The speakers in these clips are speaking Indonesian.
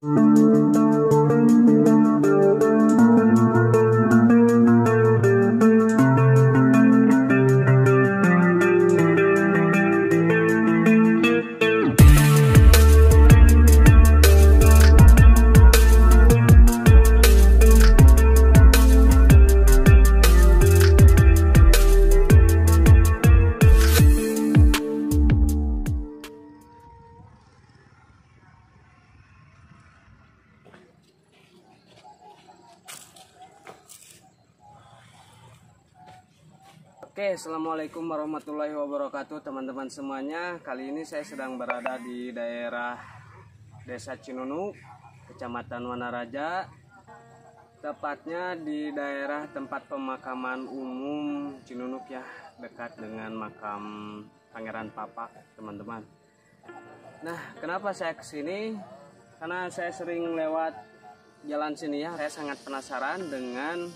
Oke, assalamualaikum warahmatullahi wabarakatuh teman-teman semuanya. Kali ini saya sedang berada di daerah Desa Cinunuk, Kecamatan Wanaraja, tepatnya di daerah tempat pemakaman umum Cinunuk ya, dekat dengan makam Pangeran Papak teman-teman. Nah, kenapa saya kesini? Karena saya sering lewat jalan sini ya, saya sangat penasaran dengan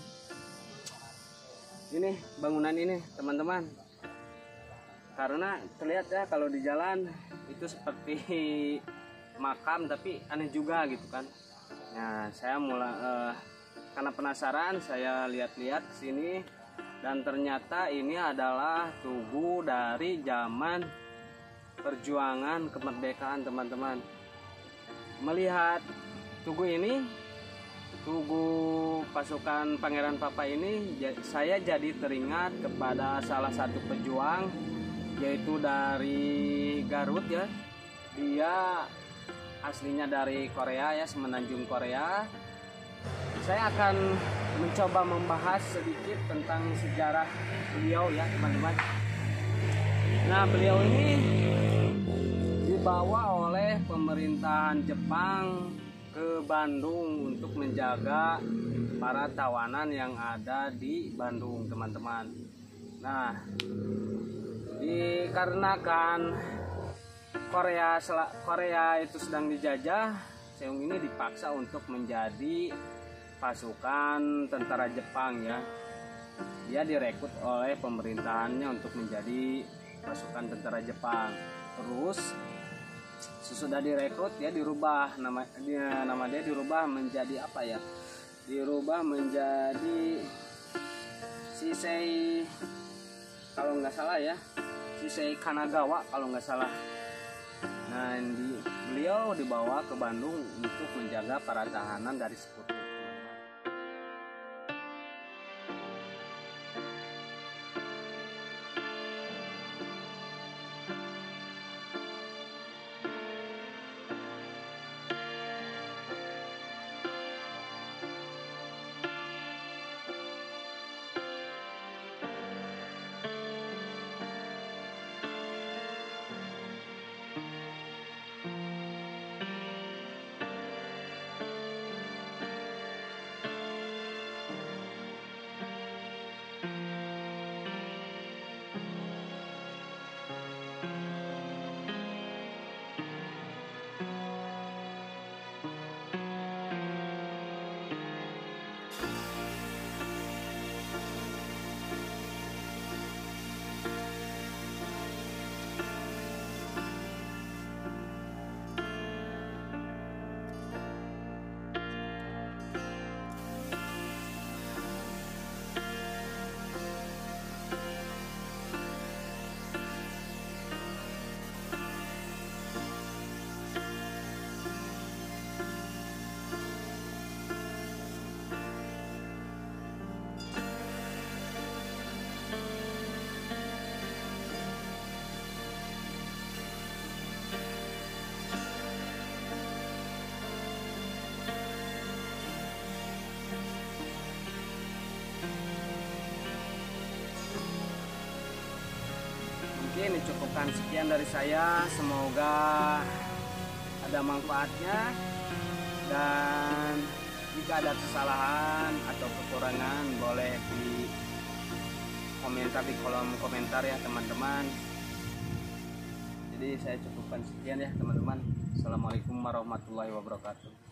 ini bangunan ini teman-teman, karena terlihat ya kalau di jalan itu seperti makam tapi aneh juga gitu kan. Nah, saya mulai karena penasaran saya lihat-lihat ke sini dan ternyata ini adalah tugu dari zaman perjuangan kemerdekaan teman-teman. Melihat tugu ini, tugu pasukan Pangeran Papa ini, saya jadi teringat kepada salah satu pejuang, yaitu dari Garut ya. Dia aslinya dari Korea ya, Semenanjung Korea. Saya akan mencoba membahas sedikit tentang sejarah beliau ya teman-teman. Nah, beliau ini dibawa oleh pemerintahan Jepang ke Bandung untuk menjaga para tawanan yang ada di Bandung teman-teman. Nah, dikarenakan Korea itu sedang dijajah, Seung ini dipaksa untuk menjadi pasukan tentara Jepang ya. Dia direkrut oleh pemerintahannya untuk menjadi pasukan tentara Jepang. Terus sesudah direkrut ya dirubah nama dia dirubah menjadi apa ya? Dirubah menjadi Shisei, kalau nggak salah ya, Shisei Kanagawa kalau nggak salah. Nah, beliau dibawa ke Bandung untuk menjaga para tahanan dari sekutu. Mungkin dicukupkan sekian dari saya, semoga ada manfaatnya, dan jika ada kesalahan atau kekurangan boleh di komentar di kolom komentar ya teman-teman. Jadi saya cukupkan sekian ya teman-teman. Assalamualaikum warahmatullahi wabarakatuh.